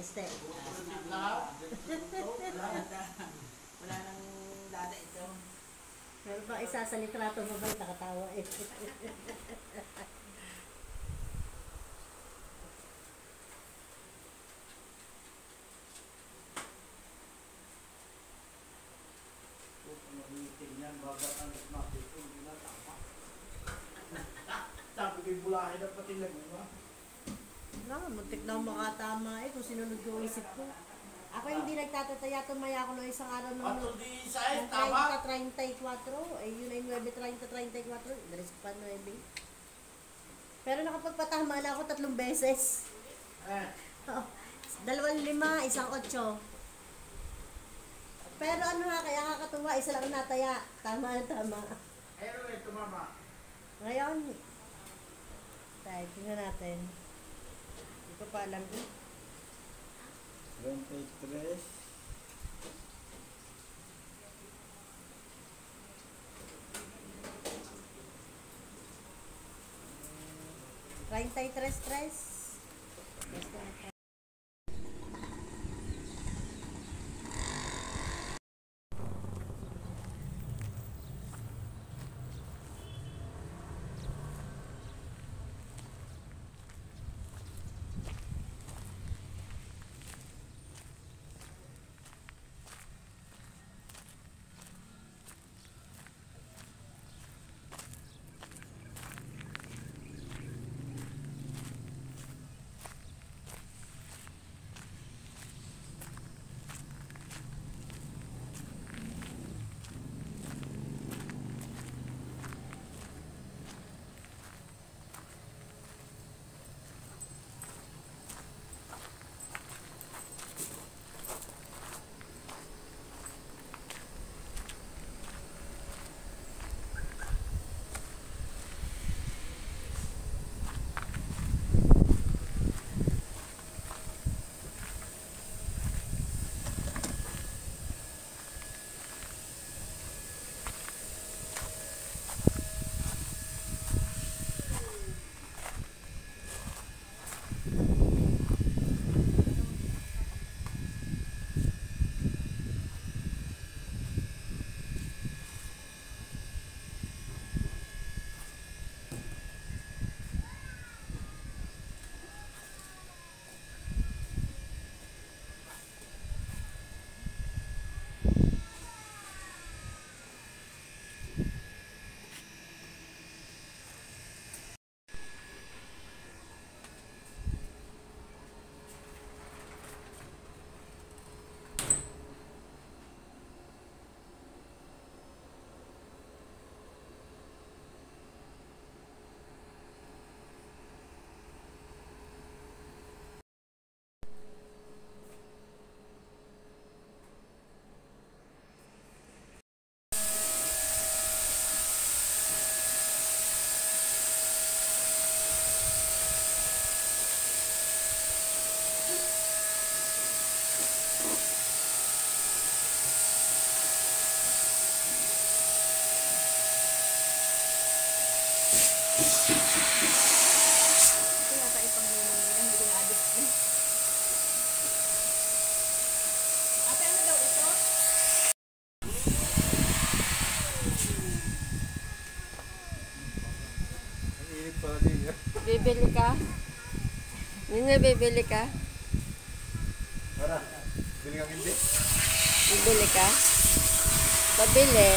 step. Wala nang dada ito. Pero ba isa sa litrato mo ba nakatawa eh. Sabi ko'y bulahin na pati laguna. Muntik na makatama eh kung sinunod ko isip ko. Ako hindi nagtatataya, tumaya ako ng isang araw ng Ato di sa tama. 30-34, eh yun ay 9-30-34, daris pa 9. Pero nakapagpatama na ako 3 beses. 2-5, 1-8. Pero ano nga, kaya kakatuwa, isa lang nataya. Tama. Pero ito mama. Ngayon, tayo, tingnan natin. Hindi ko pa alam eh. 23. Tres. Bibili ka? Nina, bibili ka? Para, bili kang hindi. Bibili ka? Pabili.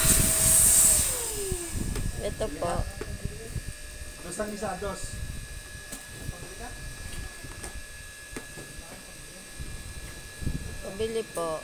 Ito po. Dos ang isa, dos. Pabili po.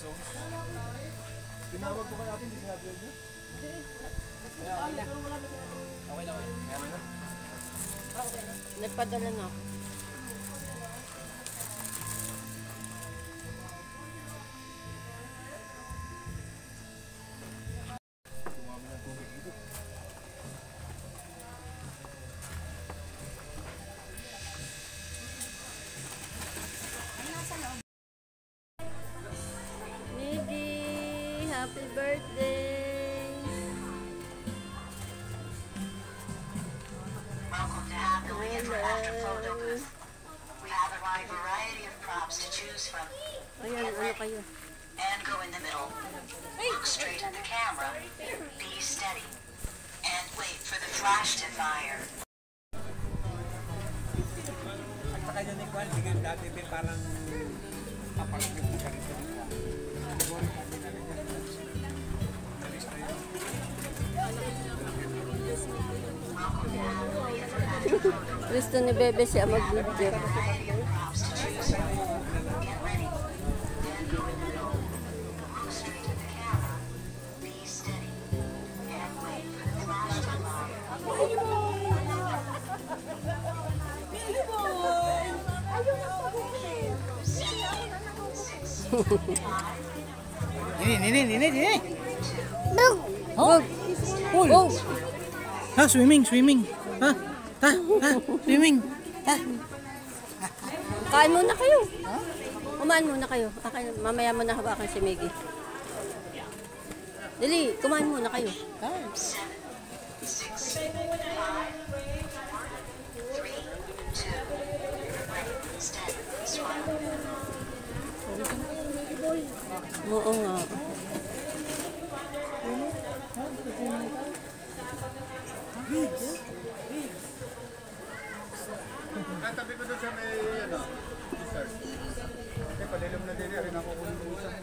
Tinawag ko kay ate, hindi sinabi niya. Nagpadala na ako. Miggy, happy birthday! Welcome to Have the Lead for After Photo Booth. We have a wide variety of props to choose from. Ayan, ano kayo? And go in the middle. Look straight at the camera. Be steady. And wait for the flash to fire. Sa kanya ni Kwan, tingnan dati din parang kapag-ibig ka rin ito. Gusto ni Bebe siya mag-video. Variety of props to choose from. Get ready. And go in the middle. Look straight at the camera. Be steady. And wait for the flash to fire. Nini. Oh! Oh! Ha, swimming. Ha, swimming. Kain muna kayo. Kumain muna kayo. Mamaya mo na hawakan si Miggy. Dali, kumain muna kayo. 7, 6, 5, 4, 3, 2, 1. Stand, smile. Oo nga. Tabi ko doon sa may, ano, dessert. Eh, palilam na din, rin ako kunin ko isa.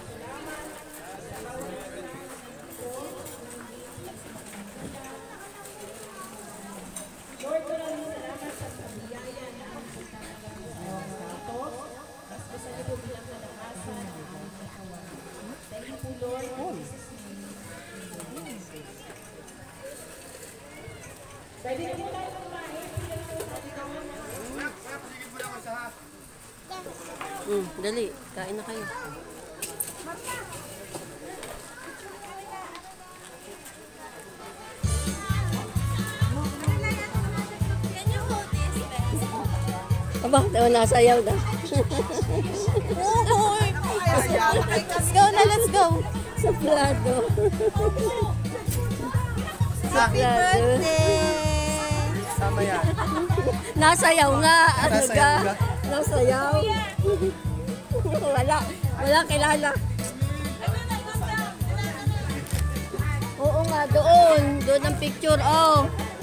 Dali, kain na kayo. Aba, nasayaw na. Let's go na, let's go. Suplado. Happy birthday! Sama yan. Nasayaw nga. Ano Nasayaw ka? ka? Nasayaw. Wala kilala. Oo nga, doon. Doon ang picture, oh.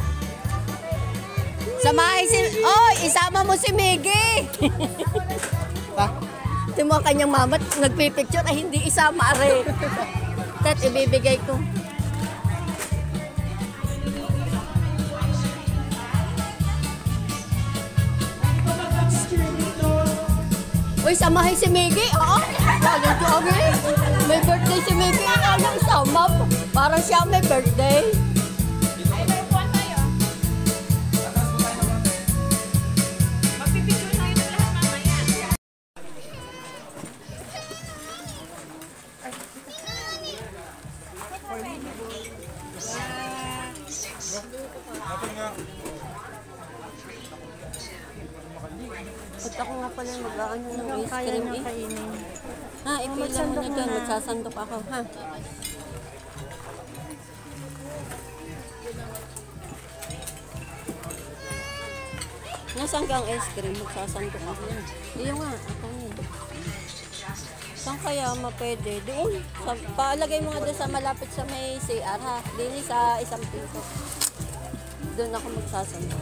Samahin si... Oh, isama mo si Miggy. Ito mo ang kanyang mama, nagpipicture, ay hindi isama, are. Tet, ibibigay ko. Uy, samahin si Miggy. Oo, lagi. May birthday si Miggy. Ano isama? Parang siya may birthday. At ako nga pala mag-aano ng ice cream eh. Ha, ipila mo na dyan. Magsasandok ako, ha? Nasaan ka ang ice cream? Magsasandok ako yan. Iyo nga, ako nga. Saan kaya mapwede? Doon. Paalagay mo nga doon sa malapit sa may CR, ha? Dini sa 1 piso. Doon ako magsasandok.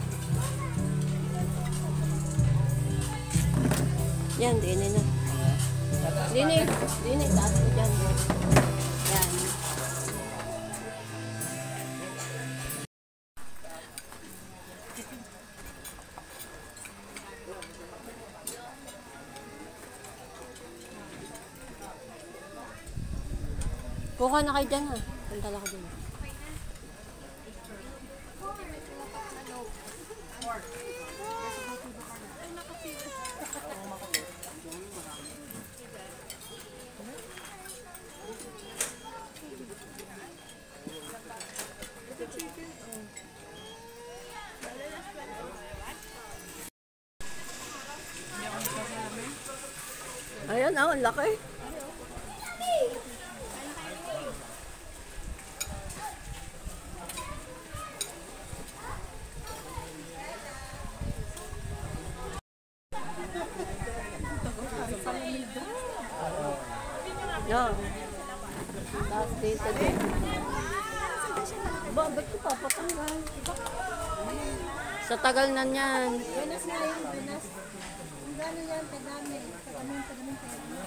Yan, dini na. Dini, taas mo dyan. Yan. Kuha na kayo dyan ha. Punta lang ko dun. Ayan, ang laki. No. Tapos dito din. Ba, ba't ko papatanggal? Sa tagal na niyan. Buenas na rin, buenas. Ang gano yan, padami. Padaming.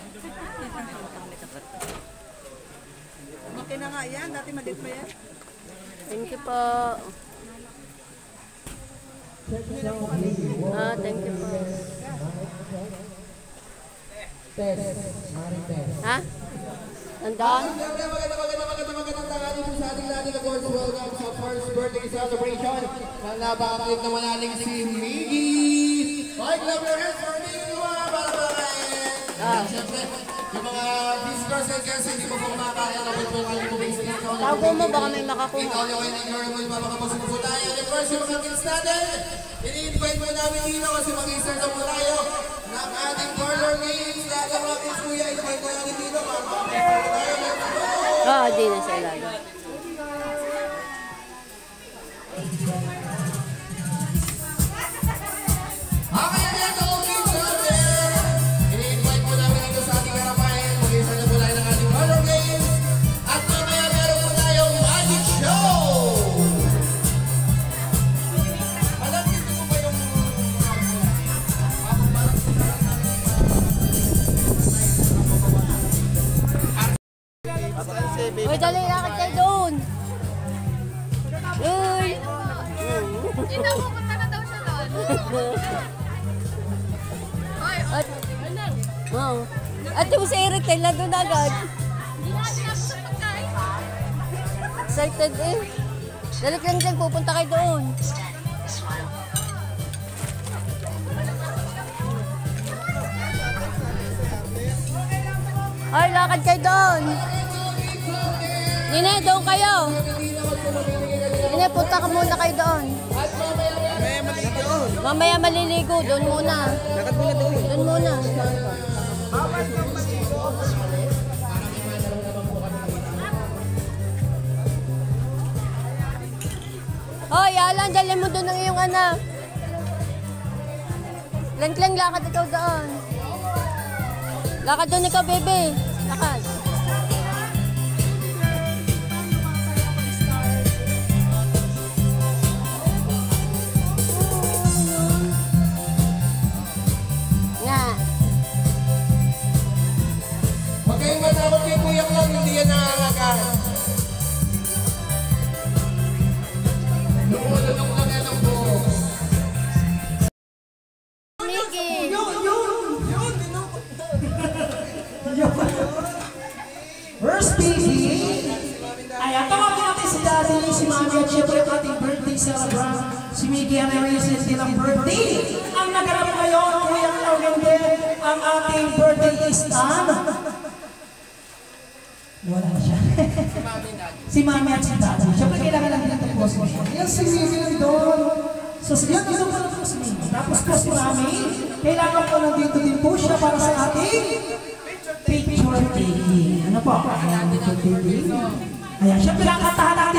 Okay na nga yan. Dati maliit pa yan. Thank you po. Thank you po. Ha? Nandaan? Magandang tanghali po sa ating lahat. Welcome sa first birthday celebration na napakakit naman natin si Miggy. Mike, love your hands for Miggy, mga palakpakan. Siyempre, yung mga visitors and guests hindi po kumakaya na po kayo po may stick. Tago mo, baka may makakuha. Ikaw yung kayo nag-learn mo yung mapakapasok po tayo. And of course, yung mga kids natin, ini-invite mo namin dito kasi mag-i-start na po tayo ng ating parlor games. Lahat ng mga kids kuya, invite mo namin dito. Di na sa ilalim. Okay, yan po, kids natin. Ini-invite po namin dito sa ating harapan. Mag-i-start na po tayo ng ating parlor games. At mamaya meron po tayong magic show. Alam niyo po ba yung Uy, dali, lakad kayo doon. Uy! Ito, pupunta na daw siya doon. At yung si Eric, tayo doon agad. Hindi na sinabi sa pagkain. Excited eh. Dali lang dyan, pupunta kayo doon. Ay, lakad kayo doon. Nine, doon kayo. Nine, punta ka muna kayo doon. Mamaya maliligo. Doon muna. Doon muna. Hoy, Alan, dali mo doon ang iyong anak. Lang-lang, lakad ikaw doon. Lakad doon ikaw, bebe. Lakad. Nga. Huwag kayong matakot kay Kuya Clown, hindi yan nangangagat. Lumulunong lang yan ang buhok. Mickey. First baby, ay tawagin natin si Daddy, si Mami at syempre ang ating birthday celebrant, si Mickey Anarisis nilang birthday. Ang naganap ngayon, Kuya Clown din, ang ating birthday is wala na siya. Si Mami at si Daddy. Syempre kailangan lang nila tapos mo siya. Yan si Mickey nandun. So yan, isa po lang po si Mickey. Tapos po si Mami, kailangan po nandito din po siya para sa ating picture taking. Ano po? Ayan, syempre ang kantahan natin